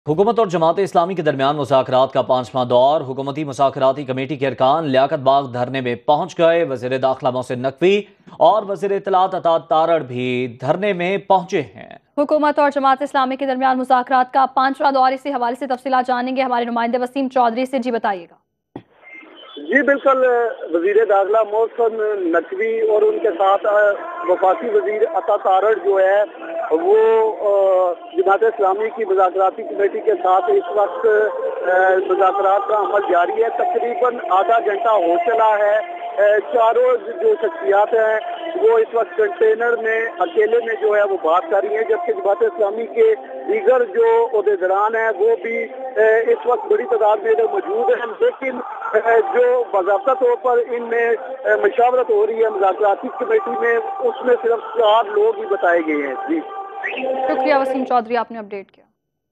हुकूमत और जमात इस्लामी के दरमियान मुज़ाकरात का 5वां दौर। हुकूमती मुज़ाकराती कमेटी के अरकान लियाकत बाग धरने में पहुंच गए। वज़ीर दाखिला मोहसिन नकवी और वज़ीर इत्तलात अता तारड़ भी धरने में पहुंचे हैं। हुकूमत और जमात इस्लामी के दरमियान मुज़ाकरात का 5वां दौर, इसी हवाले से तफसीलात जानेंगे हमारे नुमाइंदे वसीम चौधरी से। जी बताइएगा। जी बिल्कुल, वजीर दाखिला मोहसिन नकवी और उनके साथ वफाकी वजीर अता तारड़ जो है वो जमात इस्लामी की मुज़ाकराती कमेटी के साथ इस वक्त मुज़ाकरात का अमल जारी है। तकरीबन आधा घंटा हो चला है। चारों जो शख्सियात हैं वो इस वक्त कंटेनर में अकेले में जो है वो बात कर रही है, जबकि जमात इस्लामी के दीगर जो ओहदेदारान हैं वो भी इस वक्त बड़ी तादाद में मौजूद हैं। लेकिन जो बाज़ाब्ता तौर पर इनमें मशावरत हो रही है मुज़ाकराती कमेटी में, उसमें सिर्फ 4 लोग ही बताए गए हैं। जी शुक्रिया वसीम चौधरी, आपने अपडेट किया।